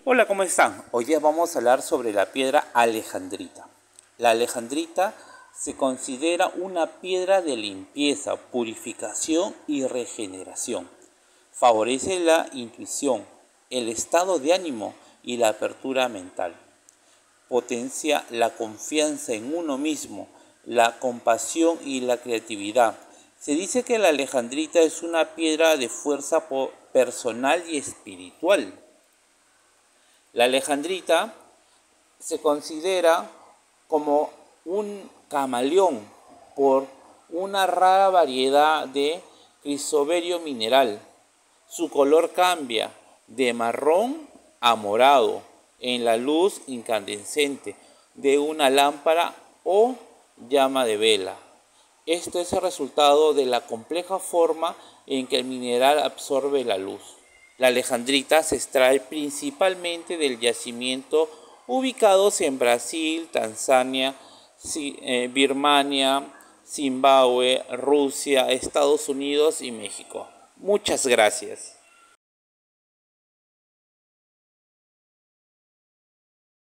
Hola, ¿cómo están? Hoy día vamos a hablar sobre la piedra alejandrita. La alejandrita se considera una piedra de limpieza, purificación y regeneración. Favorece la intuición, el estado de ánimo y la apertura mental. Potencia la confianza en uno mismo, la compasión y la creatividad. Se dice que la alejandrita es una piedra de fuerza personal y espiritual. La alejandrita se considera como un camaleón por una rara variedad de crisoberio mineral. Su color cambia de marrón a morado en la luz incandescente de una lámpara o llama de vela. Esto es el resultado de la compleja forma en que el mineral absorbe la luz. La alejandrita se extrae principalmente del yacimiento ubicados en Brasil, Tanzania, Birmania, Zimbabue, Rusia, Estados Unidos y México. Muchas gracias.